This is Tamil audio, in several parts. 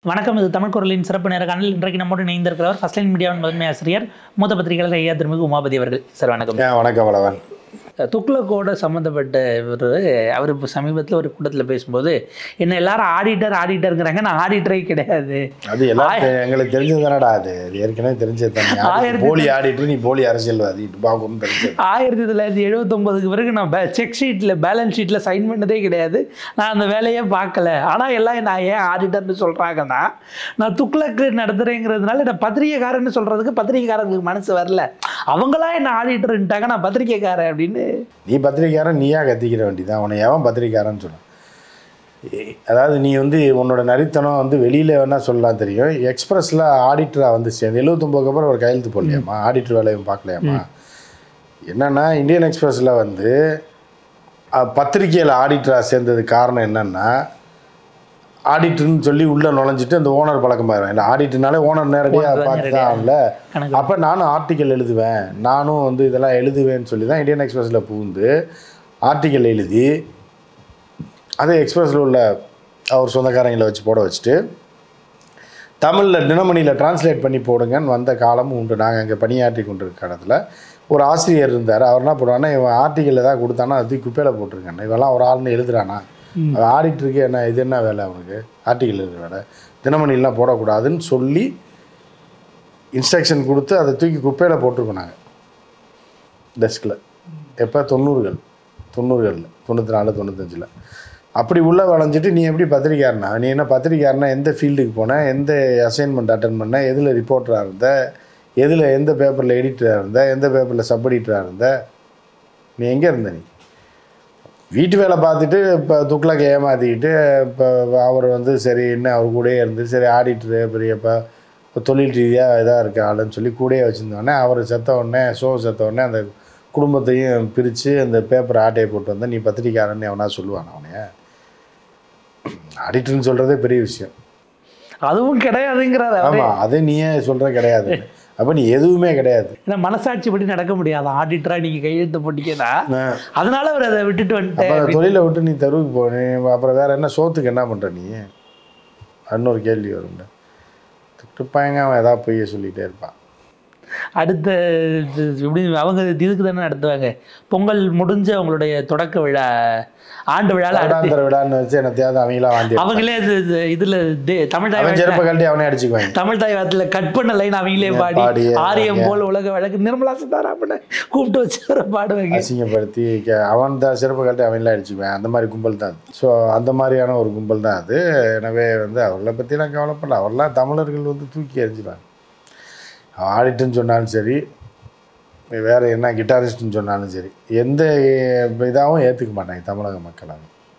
வணக்கம். இது தமிழ் குரலின் சிறப்பு நேர்காணல். இன்றைக்கு நம்மோடு இணைந்திருக்கிறவர் ஃபர்ஸ்ட் லைன் மீடியாவின் முதன்மை ஆசிரியர் மூத்த பத்திரிகையாளர் ஐயா திருமிகு உமாபதி அவர்கள். சார் வணக்கம். வணக்கம் வளவன். துக்ளக்கோட சம்மந்தப்பட்ட அவர் இப்போ சமீபத்தில் ஒரு கூட்டத்தில் பேசும்போது என்ன எல்லாரும் ஆடிட்டருங்கிறாங்க, நான் ஆடிட்டரே கிடையாது. அது எல்லாம் எங்களுக்கு தெரிஞ்சது தானடா. அது ஏற்கனவே தெரிஞ்சது தானே. போலி ஆடிட்டர், நீ போலி அரசியல்வாதி பாக்குன்னு தெரிஞ்சது. 1979க்கு பிறகு நான் செக் ஷீட்டில் பேலன்ஸ் ஷீட்டில் சைன் பண்ணதே கிடையாது. நான் அந்த வேலையே பார்க்கல. ஆனால் எல்லாம் நான் ஏன் ஆடிட்டர்னு சொல்கிறாங்கன்னா, நான் துக்ளக்கு நடத்துகிறேங்கிறதுனால நான் பத்திரிகைக்காரன்னு சொல்கிறதுக்கு பத்திரிகைக்காரங்களுக்கு மனசு வரல. அவங்களாம் என்ன ஆடிட்டர்ன்ட்டாங்க, நான் பத்திரிகைக்காரன் அப்படின்னு. நீ பத்திரிகைக்காரன் நீயா கத்திக்கிற வேண்டியதான். அவனை எவன் பத்திரிகைக்காரன்னு சொன்னான்? அதாவது நீ உன்னோட நரித்தனம் வெளியில் வேணால் சொல்லலாம் தெரியும். எக்ஸ்பிரஸில் ஆடிட்டராக சேர்ந்து 79க்கு அப்புறம் ஒரு கையெழுத்து போடலையாம்மா, ஆடிட்டர் வேலையும் பார்க்கலையாம்மா. என்னென்னா இந்தியன் எக்ஸ்பிரஸில் பத்திரிகையில் ஆடிட்டராக சேர்ந்ததுக்கு காரணம் என்னென்னா, ஆடிட்டர்னு சொல்லி உள்ளே நுழைஞ்சிட்டு அந்த ஓனர் பழக்கமாயிடும். இல்லை ஆடிட்டர்னாலே ஓனர் நேரடியாக பார்த்து தான் ஆகல. அப்போ நானும் ஆர்டிக்கல் எழுதுவேன், நானும் இதெல்லாம் எழுதுவேன்னு சொல்லி தான் இந்தியன் எக்ஸ்பிரஸில் புகுந்து ஆர்டிக்கல் எழுதி அதே எக்ஸ்பிரஸில் உள்ள அவர் சொந்தக்காரங்களை வச்சு போட வச்சுட்டு தமிழில் தினமணியில் டிரான்ஸ்லேட் பண்ணி போடுங்கன்னு வந்த காலமும் உண்டு. நாங்கள் அங்கே பணியாற்றி கொண்டிருக்க இடத்துல ஒரு ஆசிரியர் இருந்தார். அவர் என்ன போடுவான்னா, இவன் ஆர்டிக்கலில் தான் கொடுத்தானா அது குப்பையில் போட்டிருக்கானே, இவெல்லாம் ஒரு ஆள்னு எழுதுறானா, ஆடிட்டருக்கு என்ன இது என்ன வேலை, அவனுக்கு ஆர்டிக்கல் எழுதுற வேலை, தினமணிலாம் போடக்கூடாதுன்னு சொல்லி இன்ஸ்ட்ரக்ஷன் கொடுத்து அதை தூக்கி குப்பையில் போட்டிருக்கோம் நாங்கள் டெஸ்கில். எப்போ 90களில் 94 95. அப்படி உள்ளே வளைஞ்சிட்டு நீ எப்படி பத்திரிக்காரனா? நீ என்ன பத்திரிக்காரனா? எந்த ஃபீல்டுக்கு போனேன், எந்த அசைன்மெண்ட் அட்டன் பண்ண, எதில் ரிப்போர்ட்டராக இருந்த, எதில் எந்த பேப்பரில் எடிட்டராக இருந்த, எந்த பேப்பரில் சப் எடிட்டராக இருந்த, நீ எங்கே இருந்த? நீ வீட்டு வேலை பார்த்துட்டு இப்போ துக்ளக்கை ஏமாற்றிக்கிட்டு இப்போ அவர் சரி இன்னும் அவர் கூடயே இருந்து சரி ஆடிட்டரு பெரியப்பா இப்போ தொழில் ரீதியாக இதாக இருக்க ஆளுன்னு சொல்லி கூடயே வச்சுருந்தோடனே அவர் செத்த உடனே செத்த உடனே அந்த குடும்பத்தையும் பிரித்து அந்த பேப்பரை ஆட்டையை போட்டு வந்தால் நீ பத்திரிக்காரன்னு எவனா சொல்லுவான்? அவனைய ஆடிட்டர்னு சொல்கிறதே பெரிய விஷயம். அதுவும் கிடையாதுங்கிறது. ஆமாம், அது நீயே சொல்கிற கிடையாது. அப்போ நீ எதுவுமே கிடையாது. ஏன்னா மனசாட்சி படி நடக்க முடியாது. ஆடிட்டராக நீங்கள் கையெழுத்து போட்டிங்கன்னா அதனால அவர் அதை விட்டுட்டு வந்துட்டு தொழிலை விட்டு நீ தெருவுக்கு போனே, அப்புறம் வேறு என்ன சோத்துக்கு என்ன பண்ணுற நீ? இன்னொரு கேள்வி வரும்ல. திட்டுப்பாங்க, அவன் ஏதாவது பொய்ய சொல்லிகிட்டே இருப்பான். அடுத்த இப்படி அவங்க இதுக்கு தானே நடத்துவாங்க. பொங்கல் முடிஞ்ச அவங்களுடைய தொடக்க விழா, ஆண்டு விழாவில் விழான்னு வச்சு என்னத்தையாவது அவங்களாம் வாந்தி அவங்களே இதில் தமிழ் தாய் செருப்பை கழட்டி அவனே அடிச்சுக்குவாங்க. தமிழ் தாய் வாரத்தில் கட் பண்ண லைன் அவங்களே பாடி ஆரியம் போல் உலக வழக்கு நிர்மலா சீதாராமனை கூப்பிட்டு வச்சு பாடுவாங்க. அசிங்கப்படுத்தி அவன் தான் செருப்பை கழட்டி அவங்களே அடிச்சுக்குவேன். அந்த மாதிரி கும்பல் தான். ஸோ அந்த மாதிரியான ஒரு கும்பல் தான் அது. எனவே அவர்களை பற்றிலாம் கவலைப்படல. அவரெல்லாம் தமிழர்கள் தூக்கி எறிஞ்சிடுவாங்க. ஆடிட்டுன்னு சொன்னாலும் சரி, வேறு என்ன கிட்டாரிஸ்ட்னு சொன்னாலும் சரி, எந்த இதாகவும் ஏற்றுக்க மாட்டாங்க தமிழக மக்கள்.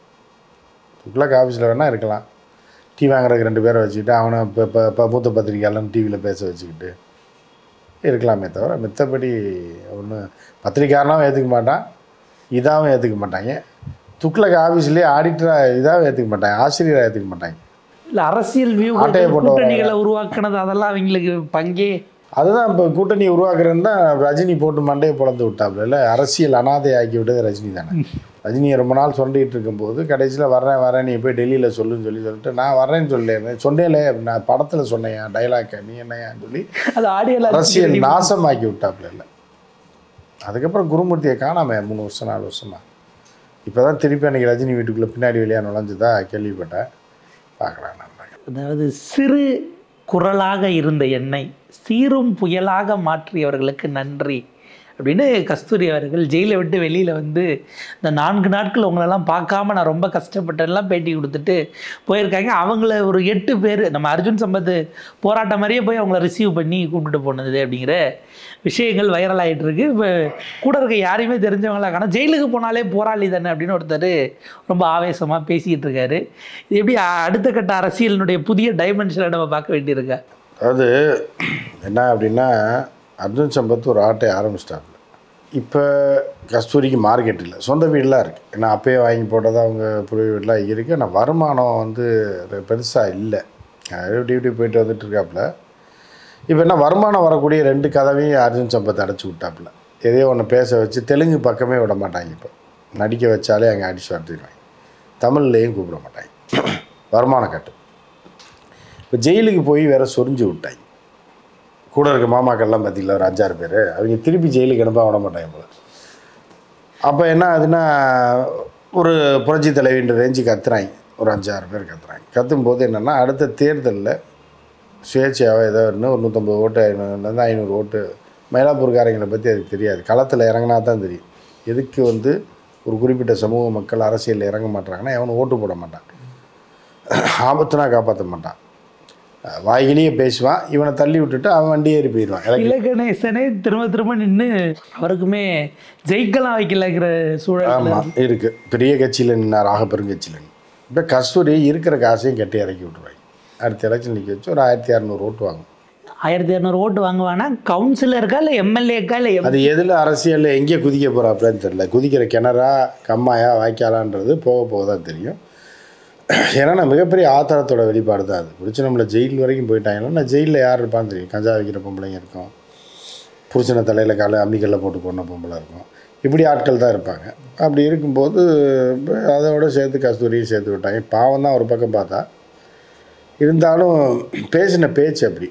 துக்ளக் ஆஃபீஸில் வேணால் இருக்கலாம், டீ வாங்குறதுக்கு 2 பேரை வச்சுக்கிட்டு அவனை இப்போ மூத்த பத்திரிக்கையாளர்னு டிவியில் பேச வச்சுக்கிட்டு இருக்கலாமே தவிர மித்தபடி ஒன்றும் பத்திரிக்கையாளனாகவும் ஏற்றுக்க மாட்டான், இதாகவும் ஏற்றுக்க மாட்டாங்க. துக்ளக் ஆஃபீஸ்லேயே ஆடிட்டராக இதாகவும் ஏற்றுக்க மாட்டாங்க, ஆசிரியராக ஏற்றுக்க மாட்டாங்க. இல்லை அரசியல் கூட்டணிகளை உருவாக்குனது அதெல்லாம் அவங்களுக்கு பங்கே. அதுதான் இப்போ கூட்டணி உருவாக்குறேன்னு தான் ரஜினி போட்டு மண்டையை பொழந்து விட்டாப்புல. இல்லை, அரசியல் அனாதை ஆக்கி விட்டது ரஜினி தானே. ரஜினியை ரொம்ப நாள் சொல்லிகிட்டு இருக்கும்போது கடைசியில் வரேன் நீ போய் டெல்லியில் சொல்லுன்னு சொல்லிட்டு நான் வரேன்னு சொன்னேன்லே, நான் படத்தில் சொன்னேன் டைலாக்கை, நீ என்னையான்னு சொல்லி அது ஆடியோ அரசியல் நாசமாக்கி விட்டாப்புல. இல்லை, அதுக்கப்புறம் குருமூர்த்தியை காணாம 3 வருஷம் 4 வருஷமாக. இப்போ தான் திருப்பி அன்றைக்கி ரஜினி வீட்டுக்குள்ளே பின்னாடி வெளியாக நுழைஞ்சதா கேள்விப்பட்டேன். பார்க்கலாம். அதாவது சிறு குரலாக இருந்த என்னை சீரும் புயலாக மாற்றியவர்களுக்கு நன்றி அப்படின்னு கஸ்தூரி அவர்கள் ஜெயிலை விட்டு வெளியில் இந்த 4 நாட்கள் உங்களெல்லாம் பார்க்காம நான் ரொம்ப கஷ்டப்பட்டெல்லாம் பேட்டி கொடுத்துட்டு போயிருக்காங்க. அவங்கள ஒரு 8 பேர் நம்ம அர்ஜுன் சம்பத் போராட்டம் மாதிரியே போய் அவங்கள ரிசீவ் பண்ணி கூப்பிட்டு போனது அப்படிங்கிற விஷயங்கள் வைரல் ஆகிட்டு இருக்கு. இப்போ கூட இருக்க யாரையுமே தெரிஞ்சவங்களா காண, ஜெயிலுக்கு போனாலே போராளி தானே அப்படின்னு ஒருத்தர் ரொம்ப ஆவேசமாக பேசிக்கிட்டு இருக்காரு. இது எப்படி அடுத்த கட்ட அரசியலினுடைய புதிய டைமென்ஷனை நம்ம பார்க்க வேண்டியிருக்கா? அதாவது என்ன அப்படின்னா, அர்ஜுன் சம்பத் ஒரு ஆட்டை ஆரம்பிச்சிட்டாங்க. இப்போ கஸ்தூரிக்கு மார்க்கெட் இல்லை, சொந்த வீடெலாம் இருக்குது. ஏன்னா அப்பயே வாங்கி போட்டது அவங்க புரிய வீடெலாம் இருக்குது. ஆனால் வருமானம் பெருசாக இல்லை. டியூட்டி போயிட்டு வந்துட்டு இருக்காப்புல. இப்போ என்ன வருமானம் வரக்கூடிய 2 கதவையும் அர்ஜுன் சம்பத் அடைச்சி விட்டாப்புல. எதையோ ஒன்று பேச வச்சு தெலுங்கு பக்கமே விட மாட்டாங்க. இப்போ நடிக்க வச்சாலே அங்கே அடிச்சு வரட்டிடுவாங்க. தமிழ்லேயும் கூப்பிட மாட்டாங்க. வருமான கட்டு. இப்போ ஜெயிலுக்கு போய் வேற சொரிஞ்சு விட்டாங்க. கூட இருக்க மாமாக்கள்லாம் பார்த்தீங்களா ஒரு 5-6 பேர், அவங்க திருப்பி ஜெயிலுக்கு அனுப்ப விட மாட்டாங்க போல. அப்போ என்ன ஆகுதுன்னா ஒரு புரட்சி தலைவின்ற ரேஞ்சு கத்துறாங்க, ஒரு 5-6 பேர் கத்துறாங்க. கத்தும்போது என்னென்னா அடுத்த தேர்தலில் சுயேட்சையாக ஏதோ இன்னும் ஒரு 150 ஓட்டு 500 ஓட்டு மயிலாப்பூர்காரங்களை பற்றி அதுக்கு தெரியாது. களத்தில் இறங்கினா தான் தெரியும். எதுக்கு வந்து ஒரு குறிப்பிட்ட சமூக மக்கள் அரசியலில் இறங்க மாட்டாங்கன்னா எவனும் ஓட்டு போட மாட்டான், ஆபத்துனா காப்பாற்ற மாட்டான், வாய்கிலேயே பேசுவான், இவனை தள்ளி விட்டுட்டு அவன் வண்டி ஏறி போயிடுவான். இலகணேசனே திரும்ப திரும்ப நின்று அவருக்குமே ஜெயிக்கலாம் வைக்கலங்கிற சூழல் ஆமாம் இருக்குது. பெரிய கட்சியில் நின்னார், பெருங்கட்சியில். இப்போ கஸ்தூரி இருக்கிற காசையும் கட்டி இறக்கி விட்ருவாங்க. அடுத்த எலெக்ஷன் நிற்க வச்சு ஒரு 1600 ஓட்டு வாங்கும். 1200 ஓட்டு வாங்குவானா? கவுன்சிலருக்கா இல்லை எம்எல்ஏக்கா இல்லை? அது எதில் அரசியலில் எங்கே குதிக்க போகிறாப்லன்னு தெரியல. குதிக்கிற கிணறா கம்மாயா வாய்க்காலான்றது போக போக தான் தெரியும். ஏன்னா நான் மிகப்பெரிய ஆத்திரத்தோட வெளிப்பாடு தான் அது. பிடிச்சி நம்மளை ஜெயில் வரைக்கும் போயிட்டாங்கன்னா நான் ஜெயிலில் யார் இருப்பான்னு தெரியும். கஞ்சா வைக்கிற பொம்பளைங்க இருக்கும், புருஷனை தலையில் காலை அம்மிக்கல்ல போட்டு போன பொம்பளை இருக்கும், இப்படி ஆட்கள் தான் இருப்பாங்க. அப்படி இருக்கும்போது அதோட சேர்த்து கஸ்தூரியும் சேர்த்து விட்டாங்க. பாவம் தான் ஒரு பக்கம் பார்த்தா, இருந்தாலும் பேசின பேச்சு அப்படி.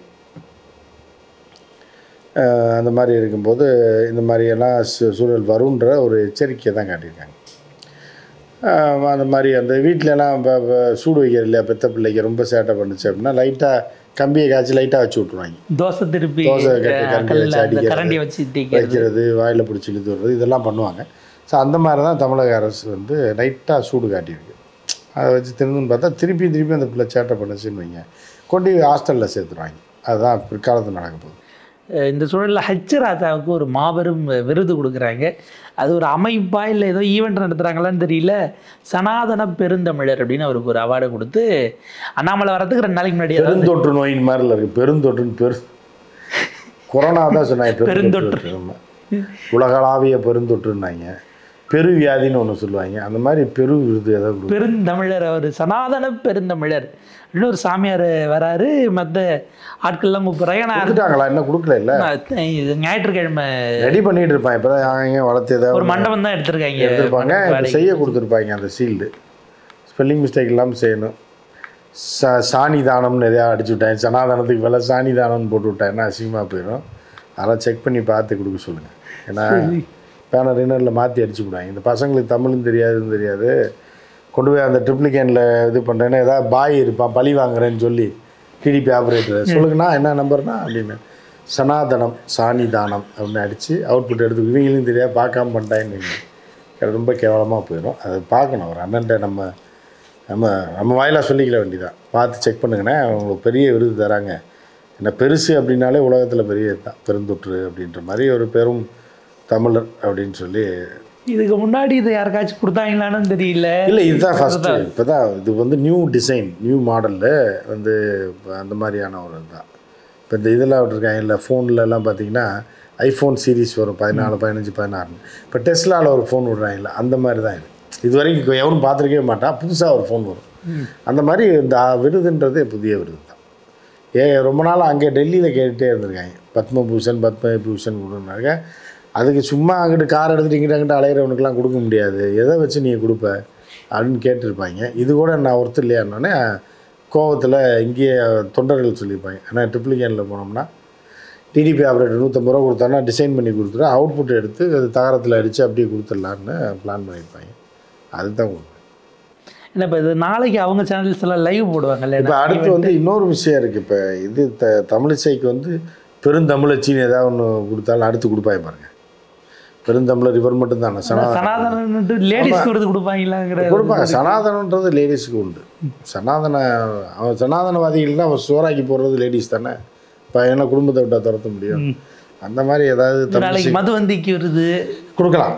அந்த மாதிரி இருக்கும்போது இந்த மாதிரியெல்லாம் சூழல் வருன்ற ஒரு எச்சரிக்கையை தான் காட்டியிருக்காங்க. அந்த மாதிரி அந்த வீட்டிலலாம் இப்போ சூடு வைக்கிறது இல்லையா, பெத்த பிள்ளைக்கு ரொம்ப சேட்டை பண்ணுச்சு அப்படின்னா லைட்டாக கம்பியை காய்ச்சி லைட்டாக வச்சு விட்ருவாங்க. தோசை திருப்பி கட்டி வச்சு அடிக்கிறது, வைக்கிறது, வாயில் பிடிச்சி இழுத்து விடுறது, இதெல்லாம் பண்ணுவாங்க. ஸோ அந்த மாதிரி தான் தமிழக அரசு வந்து லைட்டாக சூடு காட்டியிருக்கு. அதை வச்சு திருந்துன்னு பார்த்தா திருப்பி அந்த பிள்ளை சேட்டை பண்ணுச்சுன்னு வைங்க, கொண்டு ஹாஸ்டலில் சேர்த்துருவாங்க. அதுதான் பிற்காலத்தில் நடக்க போகுது. இந்த சூழலில் ஹச் ராஜாவுக்கு ஒரு மாபெரும் விருது கொடுக்குறாங்க. அது ஒரு அமைப்பா இல்லை ஏதோ ஈவெண்ட் நடத்துகிறாங்களான்னு தெரியல. சனாதன பெருந்தமிழர் அப்படின்னு அவருக்கு ஒரு அவார்டு கொடுத்து அண்ணாமலை வரதுக்கு 2 நாளைக்கு முன்னாடி பெருந்தொற்று நோயின் மாதிரில இருக்குது. பெருந்தொற்றுன்னு கொரோனா தான் சொன்னாங்க. பெருந்தொற்று உலகளாவிய பெருந்தொற்றுன்னாங்க. பெருவியாதின்னு ஒன்று சொல்லுவாங்க. அந்த மாதிரி பெரு விருது ஏதாவது பெருந்தமிழர், அவர் சனாதன பெருந்தமிழர் அப்படின்னு ஒரு சாமியார் வராரு. மற்ற ஆட்கள்லாம் கூப்பிட்றாங்க. என்ன கொடுக்கல இல்லை, ஞாயிற்றுக்கிழமை ரெடி பண்ணிட்டு இருப்பாங்க. இப்போ தான் வளர்த்து ஏதாவது ஒரு மண்டபம் தான் எடுத்திருப்பாங்க, செய்ய கொடுத்துருப்பாங்க. அந்த சீல்டு ஸ்பெல்லிங் மிஸ்டேக் இல்லாமல் செய்யணும். சாணி தானம்னு நிறையா அடிச்சு விட்டாங்க. சனாதனத்துக்கு வேலை சாணி தானம்னு போட்டு விட்டாங்கன்னா அசிங்கமாக போயிடும். அதெல்லாம் செக் பண்ணி பார்த்து கொடுக்க சொல்லுங்கள். ஏன்னா பேனர் ரினரில் மாற்றி அடிச்சு விடுவாங்க. இந்த பசங்களுக்கு தமிழும் தெரியாதுன்னு தெரியாது, கொண்டு போய் அந்த ட்ரிப்ளிகேனில் இது பண்ணுறேன்னா ஏதாவது பாய் இருப்பான் பழி வாங்குறேன்னு சொல்லி டிடிபி ஆப்ரேட்டர் சொல்லுங்கன்னா என்ன நம்பர்னா அப்படின்னு சனாதனம் சாணி தானம் அப்படின்னு அடித்து அவுட்புட் எடுத்து இவங்களும் தெரியாது பார்க்காம பண்ணிட்டாங்கன்னு ரொம்ப கேவலமாக போயிடும். அதை பார்க்கணும். ஒரு அண்ணன்ட்ட நம்ம நம்ம நம்ம வாயிலாக சொல்லிக்கல வேண்டியதான், பார்த்து செக் பண்ணுங்கண்ணே, அவங்களுக்கு பெரிய விருது தராங்க. என்ன பெருசு அப்படின்னாலே உலகத்தில் பெரிய தான் பெருந்தொற்று அப்படின்ற மாதிரி ஒரு பெரும் தமிழர் அப்படின்னு சொல்லி. இதுக்கு முன்னாடி இது யாருக்காச்சும் கொடுத்தாங்களான்னு தெரியல. இல்லை, இதுதான் ஃபஸ்ட்டு. இப்போ தான் இது வந்து நியூ டிசைன் நியூ மாடலில் வந்து அந்த மாதிரியான ஒரு இதுதான். இப்போ இந்த இதெல்லாம் விட்டுருக்காங்க இல்லை, ஃபோன்லலாம் பார்த்தீங்கன்னா ஐஃபோன் சீரீஸ் வரும் 14, 15, 16. இப்போ டெஸ்லாவில் ஒரு ஃபோன் விடுறாங்கல்ல, அந்த மாதிரி தான் இது. இது வரைக்கும் எவரும் பார்த்துருக்கவே மாட்டான், புதுசாக ஒரு ஃபோன் வரும். அந்த மாதிரி இந்த விருதுன்றது புதிய விருது தான். ரொம்ப நாள் அங்கே டெல்லியில் கேட்டுகிட்டே இருந்திருக்காங்க, பத்மபூஷன் கொடுனாங்க. அதுக்கு சும்மா அங்கிட்டு கார் எடுத்துகிட்டு இங்கிட்ட அலையிறவனுக்கெல்லாம் கொடுக்க முடியாது, எதை வச்சு நீங்கள் கொடுப்ப அப்படின்னு கேட்டிருப்பாங்க. இது கூட நான் ஒருத்தர் இல்லையானோடனே கோவத்தில் இங்கேயே தொண்டர்கள் சொல்லியிருப்பாங்க. ஆனால் ட்ரிப்ளிகேனில் போனோம்னா டிடிபி ஆப்ரேட்டர் 150 ரூபா கொடுத்தாருன்னா டிசைன் பண்ணி கொடுத்துட்டு அவுட்புட் எடுத்து அது தகரத்தில் அடித்து அப்படியே கொடுத்துடலான்னு பிளான் பண்ணியிருப்பாங்க. அதுதான் கொடுப்பேன். இல்லை இப்போ இது நாளைக்கு அவங்க சேனல்ஸ் எல்லாம் லைவ் போடுவாங்கல்ல. இப்போ அடுத்து வந்து இன்னொரு விஷயம் இருக்குது. இப்போ இது தமிழிசைக்கு வந்து பெருந்தமிழச்சின்னு ஏதாவது ஒன்று கொடுத்தாலும் அடுத்து கொடுப்பாங்க பாருங்க. பெருந்தமிழர் இவர் மட்டும்தானே சனாதனம் லேடிஸ் கொடுப்பாங்களாங்கிற கொடுப்பாங்க. சனாதனன்றது லேடிஸுக்கு உண்டு. அவன் சனாதனவாதிகள்னா அவன் சோறாக்கி போடுறது லேடிஸ் தானே. இப்போ என்ன குடும்பத்தை விட்டால் துரத்த முடியும். அந்த மாதிரி ஏதாவது மதுவந்திக்கு வருது கொடுக்கலாம்.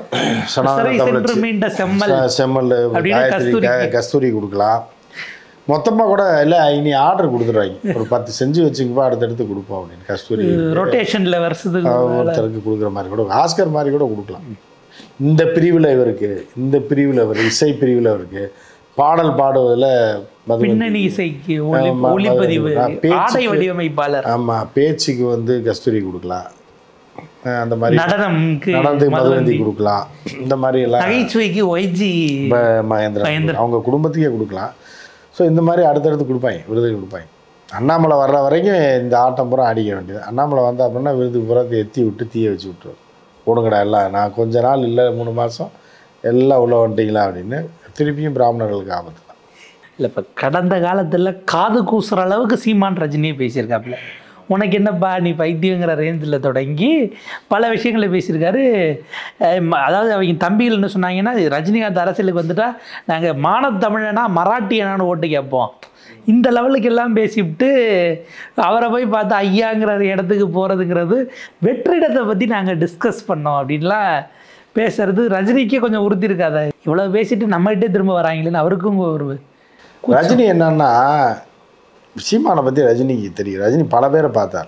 செம்மல் கஸ்தூரி கொடுக்கலாம். மொத்தமாக கூட இல்லை, இனி ஆர்டர் கொடுத்துருவாங்க, ஒரு 10 செஞ்சு வச்சுக்கப்பா அடுத்தடுத்து கொடுப்போம் அப்படின்னு. கஸ்தூரி ரொட்டேஷனில் வருஷத்துக்கு ஒருத்தருக்கு கொடுக்குற மாதிரி கூட ஆஸ்கர் மாதிரி கூட கொடுக்கலாம். இந்த பிரிவில் இவருக்கு, இந்த பிரிவில் இவர், இசை பிரிவில் இவருக்கு, பாடல் பாடுவதில் பின்னணி இசைக்கு ஒளிப்பதிவு, ஆடை வடிவமைப்பாளர், ஆமாம், பேச்சுக்கு வந்து கஸ்தூரி கொடுக்கலாம். அந்த மாதிரி நடனத்துக்கு மதுவந்தி கொடுக்கலாம். இந்த மாதிரி எல்லாம் நகைச்சுவைக்கு ஒய்ஜி மகேந்திரன் அவங்க குடும்பத்துக்கே கொடுக்கலாம். ஸோ இந்த மாதிரி அடுத்தடுத்து கொடுப்பாங்க, விருது கொடுப்பாங்க. அண்ணாமலை வர்ற வரைக்கும் இந்த ஆட்டம் பூரா அடிக்க வேண்டியது. அண்ணாமலை வந்தால் அப்படின்னா விருதுக்கு பூரா எத்தி விட்டு தீய வச்சு விட்டுருவார். ஓடுங்கடா எல்லாம், நான் கொஞ்ச நாள் இல்லை 3 மாதம் எல்லாம் உள்ள வந்துட்டீங்களா அப்படின்னு திருப்பியும் பிராமணர்களுக்கு ஆபத்து தான். இல்லை இப்போ கடந்த காலத்தில் காது கூசுற அளவுக்கு சீமான் ரஜினியை பேசியிருக்காப்புல. உனக்கு என்னப்பா நீ பைத்தியங்கிற ரேஞ்சில் தொடங்கி பல விஷயங்களை பேசியிருக்காரு. அதாவது அவங்க தம்பிகள் என்ன சொன்னாங்கன்னா, ரஜினிகாந்த் அரசியலுக்கு வந்துட்டா நாங்கள் மானத்தமிழனா மராட்டியனான்னு ஓட்டு கேட்போம், இந்த லெவலுக்கு எல்லாம் பேசிவிட்டு அவரை போய் பார்த்து ஐயாங்கிற இடத்துக்கு போகிறதுங்கிறது வெற்றிடத்தை பற்றி நாங்கள் டிஸ்கஸ் பண்ணோம் அப்படின்லாம் பேசுறது ரஜினிக்கே கொஞ்சம் உறுதி இருக்காத. இவ்வளோ பேசிட்டு நம்மகிட்டே திரும்ப வராங்களேன்னு அவருக்கும் ஒரு ரஜினி என்னன்னா, சீமானை பற்றி ரஜினிக்கு தெரியும். ரஜினி பல பேரை பார்த்தார்.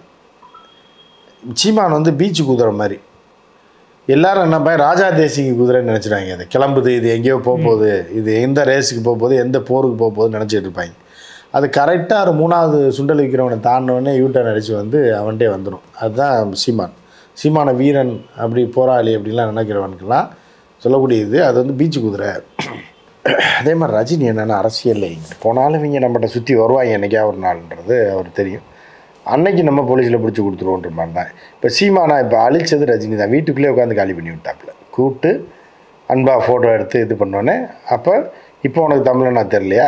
சீமான் வந்து பீச்சு குதிரை மாதிரி. எல்லாரும் என்ன பண்ண ராஜா தேசிக்கு குதிரைன்னு நினச்சிட்டாங்க. அது கிளம்புது, இது எங்கேயோ போகுது, இது எந்த ரேஸுக்கு போகுது, எந்த போருக்கு போகுதுன்னு நினச்சிட்டு இருப்பாங்க. அது கரெக்டாக ஒரு 3வது சுண்டல் விற்கிறவனை தாண்டினோடனே யூட்டர்ன் அடித்து வந்து அவன்கிட்டே வந்துடும். அதுதான் சீமான். சீமான வீரன் அப்படி போராளி அப்படின்லாம் நினைக்கிறவனுக்கெல்லாம் சொல்லக்கூடியது அது வந்து பீச்சு குதிரை. அதே மாதிரி ரஜினி என்னென்னா, அரசியலில் இங்கே போனாலும் இவங்க நம்மகிட்ட சுற்றி வருவாங்க என்றைக்கா ஒரு நாள்ன்றது அவர் தெரியும். அன்னைக்கு நம்ம போலீஸில் பிடிச்சி கொடுத்துருவோன்ற மாதிரி தான். இப்போ சீமானா இப்போ அழிச்சது ரஜினி தான். வீட்டுக்குள்ளே உட்காந்து காலி பண்ணி விட்டாப்புல. கூப்பிட்டு அன்பா ஃபோட்டோ எடுத்து இது பண்ணோன்னே, அப்போ இப்போ உனக்கு தமிழனா தெரியலையா?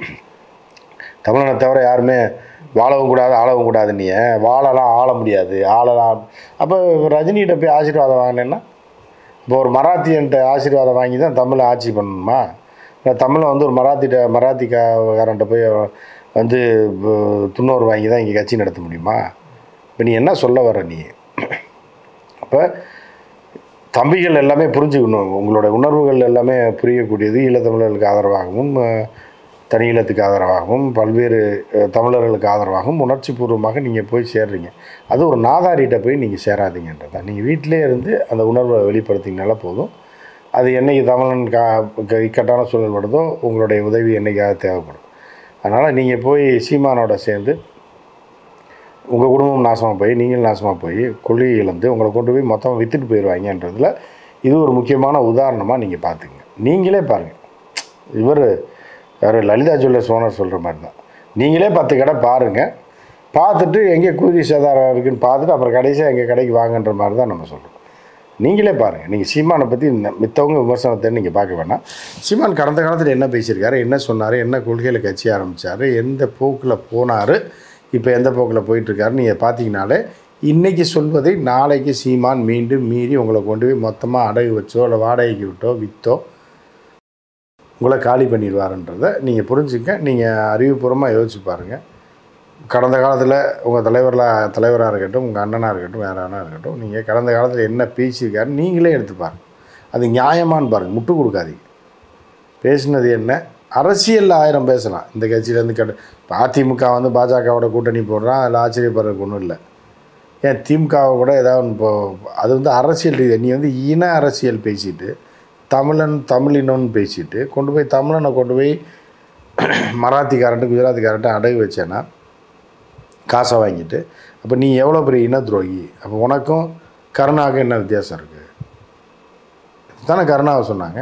தமிழனை தவிர யாருமே வாழவும் கூடாது ஆளவும் கூடாது, நீ வாழலாம் ஆள முடியாது ஆளலாம். அப்போ ரஜினிகிட்ட போய் ஆசீர்வாதம் வாங்கினேன்னா, இப்போ ஒரு மராத்தியன்ட்ட ஆசீர்வாதம் வாங்கி தான் தமிழை ஆட்சி பண்ணணுமா? இல்லை தமிழை வந்து ஒரு மராத்திக்காரன்ட்ட போய் வந்து 90 வாங்கி தான் இங்கே கட்சி நடத்த முடியுமா? இப்போ நீ என்ன சொல்ல வர நீ? அப்போ தம்பிகள் எல்லாமே புரிஞ்சுக்கணும். உங்களோட உணர்வுகள் எல்லாமே புரியக்கூடியது. ஈழத்தமிழர்களுக்கு ஆதரவாகவும் தனியீழத்துக்கு ஆதரவாகவும் பல்வேறு தமிழர்களுக்கு ஆதரவாகவும் உணர்ச்சி பூர்வமாக நீங்கள் போய் சேர்றீங்க. அது ஒரு நாதாரிகிட்ட போய் நீங்கள் சேராதீங்கன்றது தான். நீங்கள் வீட்டிலே இருந்து அந்த உணர்வை வெளிப்படுத்திங்கனால போதும். அது என்றைக்கு தமிழன் இக்கட்டான சூழல் வருதோ உங்களுடைய உதவி என்றைக்காக தேவைப்படும். அதனால் நீங்கள் போய் சீமானோட சேர்ந்து உங்கள் குடும்பம் நாசமாக போய் நீங்களும் நாசமாக போய் கொள்கை இழந்து உங்களை கொண்டு போய் மொத்தமாக விற்றுட்டு போயிடுவாங்கன்றதில் இது ஒரு முக்கியமான உதாரணமாக நீங்கள் பார்த்துங்க. நீங்களே பாருங்கள். இவர் வேறு லலிதா ஜுவல்லர்ஸ் ஓனர் சொல்கிற மாதிரி தான். நீங்களே 10 கடை பாருங்கள். பார்த்துட்டு எங்கே கூதி சேதாரம் இருக்குதுன்னு பார்த்துட்டு அப்புறம் கடைசியாக எங்கள் கடைக்கு வாங்கன்ற மாதிரி தான் நம்ம சொல்கிறோம். நீங்களே பாருங்கள். நீங்கள் சீமானை பற்றி மித்தவங்க விமர்சனத்தை நீங்கள் பார்க்க வேணாம். சீமான் கடந்த காலத்தில் என்ன பேசியிருக்காரு, என்ன சொன்னார், என்ன கொள்கையில் கட்சி ஆரம்பித்தார், எந்த போக்கில் போனார், இப்போ எந்த போக்கில் போயிட்டுருக்காருன்னு நீங்கள் பார்த்தீங்கனாலே இன்றைக்கி சொல்வதை நாளைக்கு சீமான் மீண்டும் மீறி உங்களை கொண்டு போய் மொத்தமாக அடகு வச்சோ இல்லை வாடகைக்கு விட்டோ விற்றோ உங்களை காலி பண்ணிடுவாருன்றதை நீங்கள் புரிஞ்சுக்க. நீங்கள் அறிவுபூர்வமாக யோசிச்சு பாருங்கள். கடந்த காலத்தில் உங்கள் தலைவராக இருக்கட்டும், உங்கள் அண்ணனாக இருக்கட்டும், வேறு யாராக இருக்கட்டும், நீங்கள் கடந்த காலத்தில் என்ன பேசியிருக்காரு நீங்களே எடுத்து பாருங்கள். அது நியாயமானு பாருங்கள். முட்டு கொடுக்காதீங்க. பேசினது என்ன, அரசியலில் 1000 பேசலாம். இந்த கட்சியிலேருந்து இப்போ அதிமுக வந்து பாஜகவோட கூட்டணி போடுறான், அதில் ஆச்சரியப்படுறதுக்கு ஒன்றும் இல்லை. ஏன் திமுகவை கூட ஏதாவது ஒன்று அது வந்து அரசியல் ரீதியாக நீ வந்து இன அரசியல் பேசிட்டு தமிழினம்னு பேசிட்டு கொண்டு போய் தமிழனை கொண்டு போய் மராத்திக்காரன்ட்டு குஜராத்திக்காரன்ட்டு அடகு வச்சேன்னா காசை வாங்கிட்டு, அப்போ நீ எவ்வளோ பெரிய இன துரோகி. அப்போ உனக்கும் கருணாவுக்கும் என்ன வித்தியாசம் இருக்குது? தானே கருணாவை சொன்னாங்க,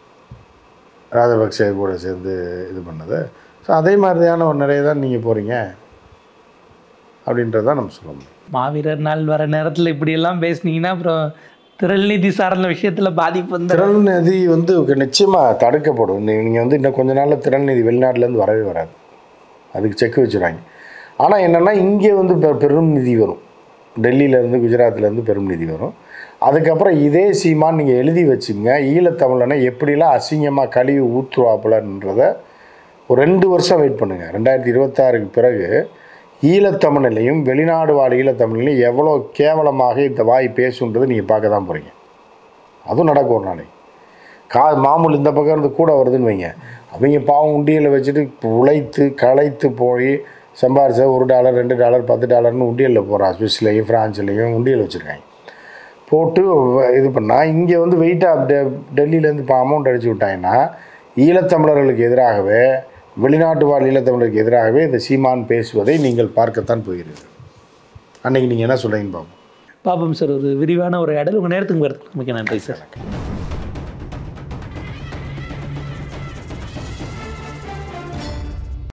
ராஜபக்சே கூட சேர்ந்து இது பண்ணது. ஸோ அதே மாதிரியான ஒரு நிறைய தான் நீங்கள் போகிறீங்க அப்படின்றதான் நம்ம சொல்ல முடியும். மாவீரர் நாள் வர நேரத்தில் இப்படியெல்லாம் பேசுனீங்கன்னா அப்புறம் திரள்நிதி சார்ந்த விஷயத்தில் பாதிப்பு வந்து திரள்நிதி வந்து நிச்சயமாக தடுக்கப்படும். நீங்கள் வந்து இன்னும் கொஞ்ச நாளில் திரள்நிதி வெளிநாட்டிலேருந்து வரவே வராது. அதுக்கு செக் வச்சுருவாங்க. ஆனால் என்னென்னா இங்கே வந்து பெரும் நிதி வரும். டெல்லியிலேருந்து குஜராத்லேருந்து பெரும் நிதி வரும். அதுக்கப்புறம் இதே சீமான் நீங்கள் எழுதி வச்சுங்க, ஈழத்தமிழனை எப்படிலாம் அசிங்கமாக கழுவி ஊற்றுவாப்புலன்றதை ஒரு 2 வருஷம் வெயிட் பண்ணுங்கள். 2026க்கு பிறகு ஈழத்தமிழ்லையும் வெளிநாடு வாழ் ஈழத்தமிழ்லையும் எவ்வளோ கேவலமாக இந்த வாய் பேசுன்றது நீங்கள் பார்க்க தான் போகிறீங்க. அதுவும் நடக்கும் ஒரு நாளைக்கு. மாமூல் இந்த பக்கம் இருந்து கூட வருதுன்னு வைங்க, அவங்க பாவம் உண்டியலில் வச்சுட்டு உழைத்து களைத்து போய் சம்பாரிச்சா $1 $2 $10 உண்டியலில் போகிறான். ஸ்விஸ்லேயும் ஃப்ரான்ஸ்லேயும் உண்டியல் வச்சுருக்காங்க. போட்டு இது பண்ணால் இங்கே வந்து வெயிட்டாக டெல்லியிலேருந்து இப்போ அமௌண்ட் அடிச்சு விட்டாங்கன்னா ஈழத்தமிழர்களுக்கு எதிராகவே வெளிநாட்டு வாழ் ஈழத்தமிழருக்கு எதிராகவே இந்த சீமான் பேசுவதை நீங்கள் பார்க்கத்தான் போகிறீர்கள். அன்றைக்கி நீங்கள் என்ன சொல்கிறீங்கன்னு பார்ப்போம் சார். ஒரு விரிவான ஒரு உங்கள் நேரத்துக்கு வரதுக்கு மிக நன்றி சார்.